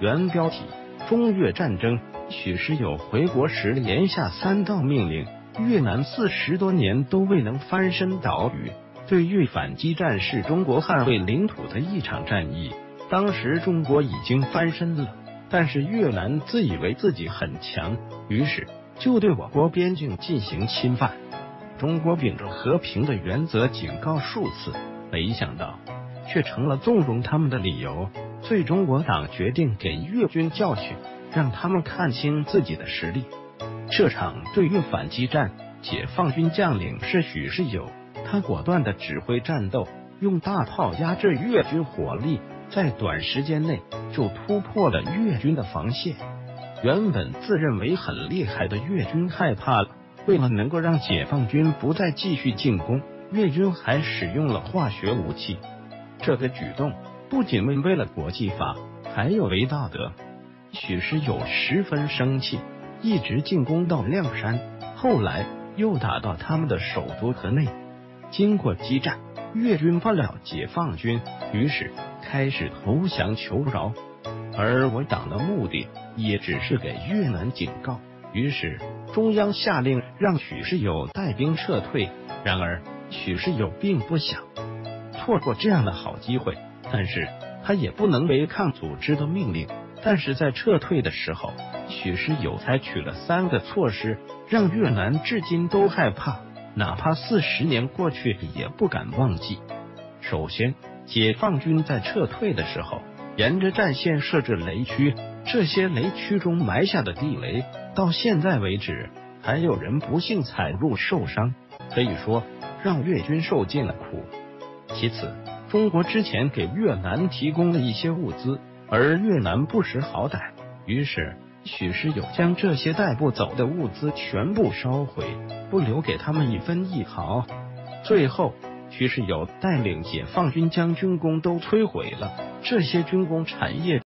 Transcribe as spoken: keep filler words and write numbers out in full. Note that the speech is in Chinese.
原标题：中越战争。许世友回国时连下三道命令，越南四十多年都未能翻身岛屿。对越反击战是中国捍卫领土的一场战役，当时中国已经翻身了，但是越南自以为自己很强，于是就对我国边境进行侵犯。中国秉着和平的原则警告数次，没想到却成了纵容他们的理由。最终我党决定给越军教训，让他们看清自己的实力。这场对越反击战，解放军将领是许世友，他果断的指挥战斗，用大炮压制越军火力，在短时间内就突破了越军的防线。原本自认为很厉害的越军害怕了，为了能够让解放军不再继续进攻，越军还使用了化学武器。这个举动不仅违背了国际法，还有违道德。许世友十分生气，一直进攻到谅山，后来又打到他们的首都河内。经过激战，越军不了解放军，于是开始投降求饶。而我党的目的也只是给越南警告，于是中央下令让许世友带兵撤退。然而许世友并不想错过这样的好机会，但是他也不能违抗组织的命令。但是在撤退的时候，许世友采取了三个措施，让越南至今都害怕，哪怕四十年过去也不敢忘记。首先，解放军在撤退的时候，沿着战线设置雷区，这些雷区中埋下的地雷，到现在为止还有人不幸踩入受伤，可以说让越军受尽了苦。其次，中国之前给越南提供了一些物资，而越南不识好歹，于是许世友将这些带不走的物资全部烧毁，不留给他们一分一毫。最后，许世友带领解放军将军工都摧毁了，这些军工产业